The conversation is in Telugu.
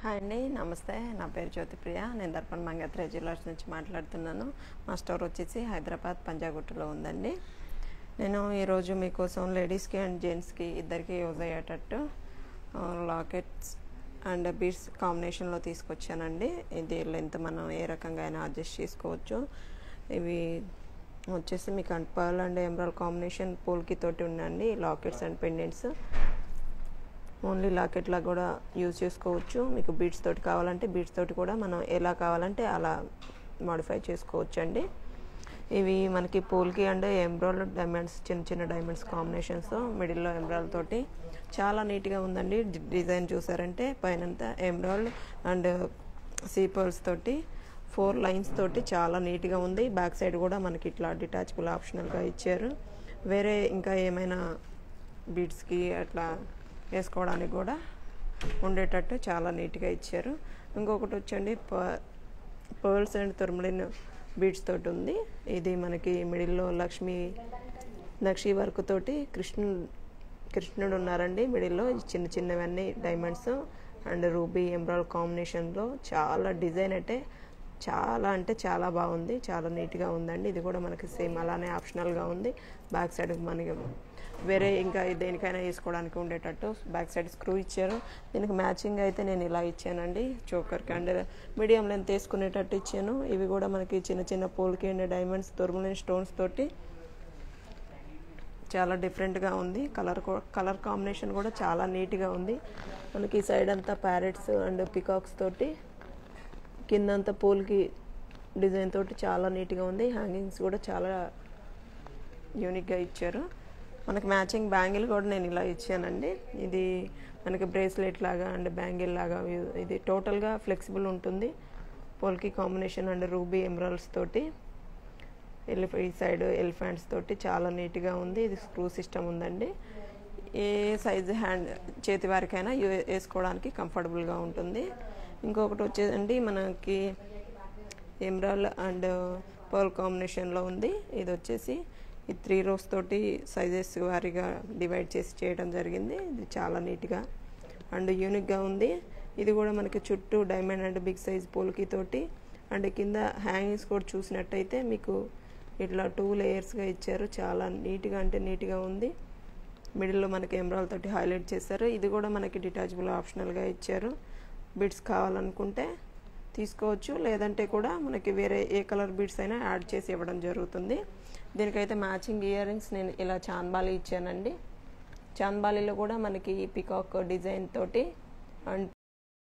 హాయ్ అండి, నమస్తే. నా పేరు జ్యోతిప్రియ. నేను దర్పన్ మంగత్రై జ్యువెలర్స్ నుంచి మాట్లాడుతున్నాను. మా స్టోర్ వచ్చేసి హైదరాబాద్ పంజాగుట్టలో ఉందండి. నేను ఈరోజు మీకోసం లేడీస్కి అండ్ జెంట్స్కి ఇద్దరికి యూజ్ అయ్యేటట్టు లాకెట్స్ అండ్ బీడ్స్ కాంబినేషన్లో తీసుకొచ్చానండి. ఇది లెంత్ మనం ఏ రకంగా అయినా అడ్జస్ట్ చేసుకోవచ్చు. ఇవి వచ్చేసి మీకు pearl and emerald combination polki తోటి ఉండండి. లాకెట్స్ అండ్ పెండెంట్స్ ఓన్లీ లాకెట్లా కూడా యూజ్ చేసుకోవచ్చు. మీకు బీడ్స్ తోటి కావాలంటే బీడ్స్ తోటి కూడా మనం ఎలా కావాలంటే అలా మాడిఫై చేసుకోవచ్చు అండి. ఇవి మనకి పోల్కి అండ్ ఎమరాల్డ్ డైమండ్స్, చిన్న చిన్న డైమండ్స్ కాంబినేషన్స్, మిడిల్లో ఎమరాల్డ్ తోటి చాలా నీట్గా ఉందండి. డిజైన్ చూసారంటే పైనంతా ఎమరాల్డ్ అండ్ సీ పర్ల్స్ తోటి 4 లైన్స్ తోటి చాలా నీట్గా ఉంది. బ్యాక్ సైడ్ కూడా మనకి ఇట్లా డిటాచబుల్ ఆప్షనల్గా ఇచ్చారు. వేరే ఇంకా ఏమైనా బీడ్స్కి అట్లా వేసుకోవడానికి కూడా ఉండేటట్టు చాలా నీట్గా ఇచ్చారు. ఇంకొకటి వచ్చండి పర్ల్స్ అండ్ తుర్మలిన్ బీడ్స్ తోటి ఉంది. ఇది మనకి మిడిల్లో నక్షి వర్క్ తోటి కృష్ణుడు ఉన్నారండి. మిడిల్లో చిన్న చిన్నవన్నీ డైమండ్స్ అండ్ రూబీ ఎమరాల్డ్ కాంబినేషన్లో చాలా డిజైన్ అంటే చాలా బాగుంది. చాలా నీట్గా ఉందండి. ఇది కూడా మనకి సేమ్ అలానే ఆప్షనల్గా ఉంది. బ్యాక్ సైడ్ మనకి వేరే ఇంకా దేనికైనా వేసుకోవడానికి ఉండేటట్టు బ్యాక్ సైడ్ స్క్రూ ఇచ్చారు. దీనికి మ్యాచింగ్ అయితే నేను ఇలా ఇచ్చానండి. చోకర్కి అండ్ మీడియం లెంత్ వేసుకునేటట్టు ఇచ్చాను. ఇవి కూడా మనకి చిన్న చిన్న polki and diamonds, tourmaline stones తోటి చాలా డిఫరెంట్గా ఉంది. కలర్ కాంబినేషన్ కూడా చాలా నీట్గా ఉంది. మనకి సైడ్ అంతా ప్యారెట్స్ అండ్ పికాక్స్ తోటి, కిందంతా పోల్కి డిజైన్ తోటి చాలా నీట్గా ఉంది. హ్యాంగింగ్స్ కూడా చాలా యూనిక్గా ఇచ్చారు. మనకి మ్యాచింగ్ బ్యాంగిల్ కూడా నేను ఇలా ఇచ్చానండి. ఇది మనకి బ్రేస్లెట్ లాగా అండ్ బ్యాంగిల్ లాగా ఇది టోటల్గా ఫ్లెక్సిబుల్ ఉంటుంది. Polki combination and ruby emeralds తోటి ఈ సైడ్ ఎలిఫెంట్స్ తోటి చాలా నీట్గా ఉంది. ఇది స్క్రూ సిస్టమ్ ఉందండి. ఏ సైజు చేతి వారికైనా వేసుకోవడానికి కంఫర్టబుల్గా ఉంటుంది. ఇంకొకటి వచ్చేదండి మనకి ఎమరాల్డ్ అండ్ పర్ల్ కాంబినేషన్లో ఉంది. ఇది వచ్చేసి ఈ 3 rows తోటి సైజెస్ వారీగా డివైడ్ చేసి చేయడం జరిగింది. ఇది చాలా నీట్గా అండ్ యూనిక్గా ఉంది. ఇది కూడా మనకి చుట్టూ diamond and big size polki తోటి అండ్ కింద హ్యాంగింగ్స్ కూడా చూసినట్టయితే మీకు ఇట్లా 2 లేయర్స్గా ఇచ్చారు. చాలా నీట్గా ఉంది. మిడిల్లో మనకి ఎమరాల్డ్ తోటి హైలైట్ చేశారు. ఇది కూడా మనకి డిటాచబుల్ ఆప్షనల్గా ఇచ్చారు. బీడ్స్ కావాలనుకుంటే తీసుకోవచ్చు, లేదంటే కూడా మనకి వేరే ఏ కలర్ బీడ్స్ అయినా యాడ్ చేసి ఇవ్వడం జరుగుతుంది. దీనికైతే మ్యాచింగ్ ఇయర్ రింగ్స్ నేను ఇలా చాన్బాలి ఇచ్చానండి. చాన్బాలీలో కూడా మనకి పికాక్ డిజైన్ తోటి అండ్